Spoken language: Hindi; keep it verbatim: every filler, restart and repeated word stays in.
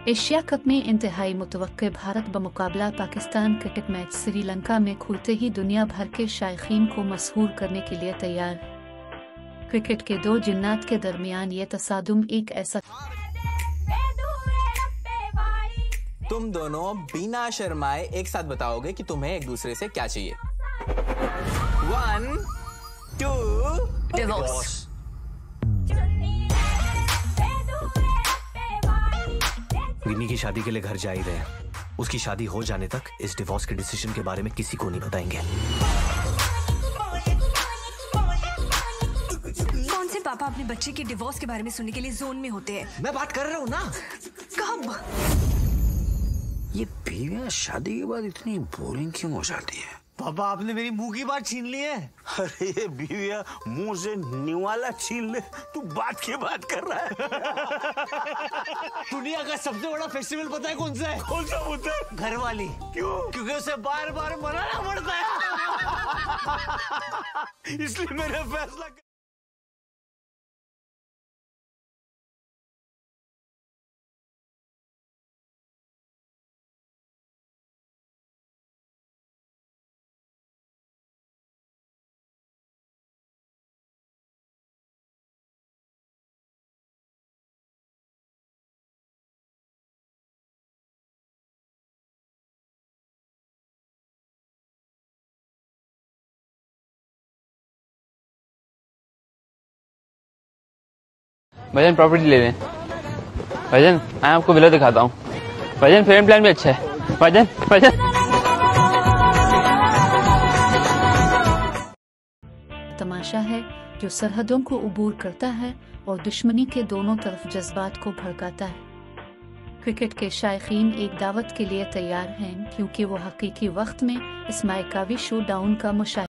एशिया कप में इंतहाई मुतवक्के भारत बमुकाबला पाकिस्तान क्रिकेट मैच श्रीलंका में खुलते ही दुनिया भर के शायकीन को मसहूर करने के लिए तैयार। क्रिकेट के दो जिन्नात के दरमियान ये तसादुम एक ऐसा तुम दोनों बिना शर्माए एक साथ बताओगे कि तुम्हें एक दूसरे से क्या चाहिए। One two divorce. विनी की शादी के लिए घर जा ही रहे हैं। उसकी शादी हो जाने तक इस डिवोर्स के डिसीजन के बारे में किसी को नहीं बताएंगे। कौन से पापा अपने बच्चे के डिवोर्स के बारे में सुनने के लिए जोन में होते हैं? मैं बात कर रहा हूँ ना। कब? ये बीवियां शादी के बाद इतनी बोरिंग क्यों हो जाती है? पापा आपने मेरी मुंह की बात छीन ली है। अरे ये बीवियां मुंह से निवाला छीन ले, तू बात की बात कर रहा है। दुनिया का सबसे बड़ा फेस्टिवल पता है कौन सा है? कौन सा होता है? घर वाली। क्यों? क्योंकि उसे बार बार मनाना पड़ता है। इसलिए मैंने फैसला भजन प्रॉपर्टी ले लें। भजन मैं आपको विला दिखाता हूँ। भजन फेम प्लान भी अच्छा है। भजन भजन तमाशा है जो सरहदों को उबूर करता है और दुश्मनी के दोनों तरफ जज्बात को भड़काता है। क्रिकेट के शायकीन एक दावत के लिए तैयार हैं क्योंकि वो हकीकी वक्त में इस मायकावी शो डाउन का मुशाहिदा